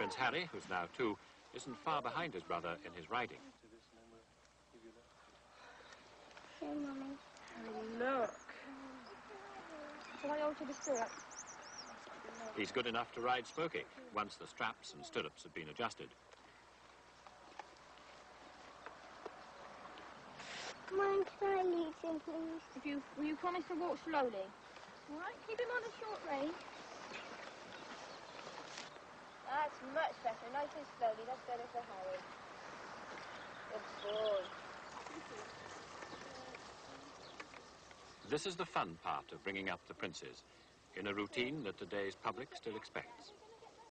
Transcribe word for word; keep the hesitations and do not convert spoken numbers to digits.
Prince Harry, who's now two, isn't far behind his brother in his riding. Hey, Mummy. Look. Shall I alter the stirrup? He's good enough to ride Smokey, once the straps and stirrups have been adjusted. Mum, can I lead him, please? If you, will you promise to walk slowly? All right, keep him on a short rein. That's much better, nice and slowly. That's better for Harry. Good boy. This is the fun part of bringing up the princes, in a routine that today's public still expects.